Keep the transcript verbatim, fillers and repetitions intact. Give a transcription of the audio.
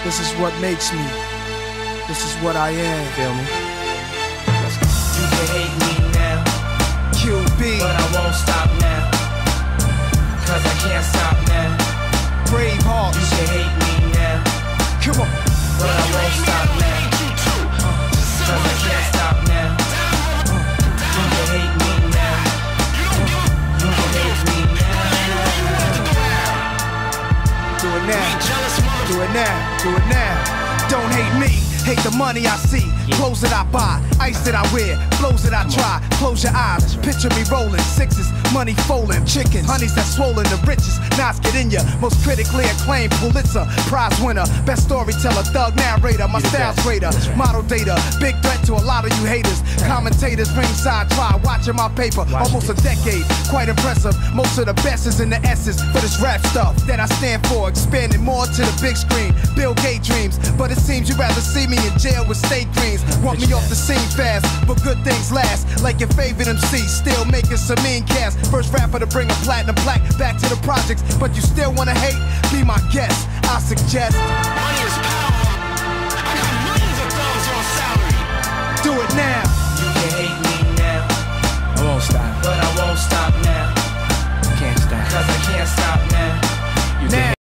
This is what makes me. This is what I am. Feel me? You can hate me now, Q B, but I won't stop now, cause I can't stop now. Brave Hearts. You can hate me now, Come on. but I won't stop now, cause I can't stop now. You can hate me now, you can hate me now. Do it now. Do it now. Do it now. Don't hate me. Hate the money I see, clothes that I buy, ice that I wear, flows that I try. Close your eyes, picture me rolling sixes, money folding, chickens, honeys that swollen, the richest. Knots get in ya, most critically acclaimed Pulitzer Prize winner, best storyteller, thug narrator, my style's greater, model data, big threat to a lot of you haters. Commentators ringside try watching my paper, almost a decade, quite impressive. Most of the best is in the essence for this rap stuff that I stand for, expanding more to the big screen. Bill Gates dreams, but it seems you'd rather see me in jail with state greens. Want me off the scene fast, but good things last. Like your favorite M C, still making some mean cast. First rapper to bring a platinum plaque back to the projects, but you still wanna hate? Be my guest, I suggest. Money is power. I got millions of dollars on salary. Do it now.